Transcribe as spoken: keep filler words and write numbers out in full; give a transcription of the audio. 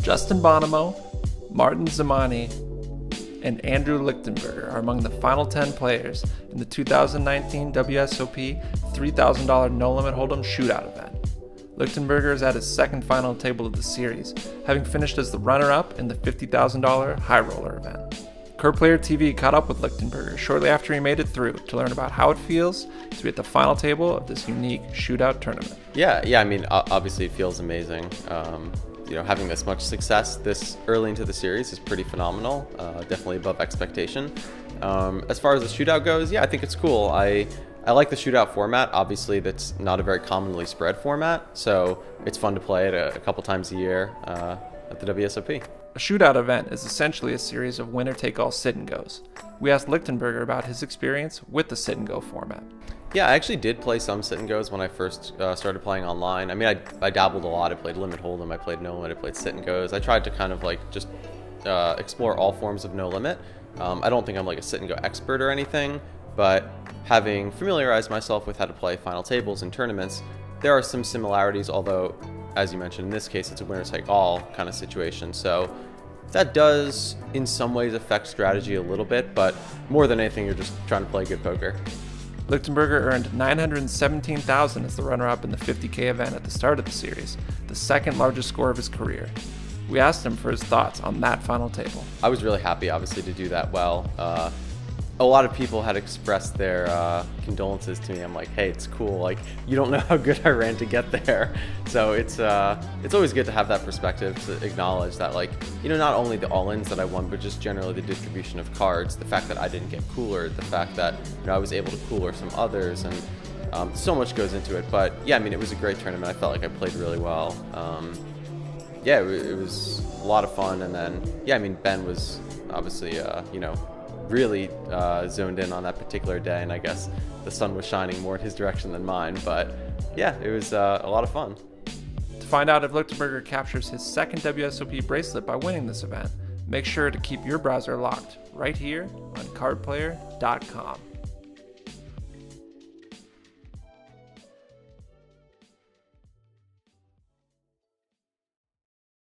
Justin Bonomo, Martin Zamani, and Andrew Lichtenberger are among the final ten players in the two thousand nineteen W S O P three thousand dollars No Limit Hold'em Shootout event. Lichtenberger is at his second final table of the series, having finished as the runner-up in the fifty thousand dollars High Roller event. Curve Player T V caught up with Lichtenberger shortly after he made it through to learn about how it feels to be at the final table of this unique shootout tournament. Yeah, yeah. I mean, obviously it feels amazing. Um, you know, having this much success this early into the series is pretty phenomenal. Uh, definitely above expectation. Um, as far as the shootout goes, yeah, I think it's cool. I I like the shootout format. Obviously, that's not a very commonly spread format, so it's fun to play it a, a couple times a year uh, at the W S O P. A shootout event is essentially a series of winner-take-all sit-and-goes. We asked Lichtenberger about his experience with the sit-and-go format. Yeah, I actually did play some sit-and-goes when I first uh, started playing online. I mean, I, I dabbled a lot. I played Limit Hold'em, I played No Limit, I played sit-and-goes. I tried to kind of like just uh, explore all forms of No Limit. Um, I don't think I'm like a sit-and-go expert or anything, but having familiarized myself with how to play final tables and tournaments, there are some similarities, although, as you mentioned, in this case, it's a winner-take-all kind of situation. So that does, in some ways, affect strategy a little bit, but more than anything, you're just trying to play good poker. Lichtenberger earned nine hundred seventeen thousand dollars as the runner-up in the fifty K event at the start of the series, the second largest score of his career. We asked him for his thoughts on that final table. I was really happy, obviously, to do that well. Uh, a lot of people had expressed their uh, condolences to me. I'm like, hey, it's cool. Like, you don't know how good I ran to get there. So it's uh, it's always good to have that perspective, to acknowledge that, like, you know, not only the all-ins that I won, but just generally the distribution of cards, the fact that I didn't get cooler, the fact that, you know, I was able to cooler some others, and um, so much goes into it. But yeah, I mean, it was a great tournament. I felt like I played really well. Um, yeah, it, it was a lot of fun. And then, yeah, I mean, Ben was obviously, uh, you know, really uh, zoned in on that particular day, and I guess the sun was shining more in his direction than mine. But yeah, it was uh, a lot of fun. To find out if Lichtenberger captures his second W S O P bracelet by winning this event, make sure to keep your browser locked right here on card player dot com.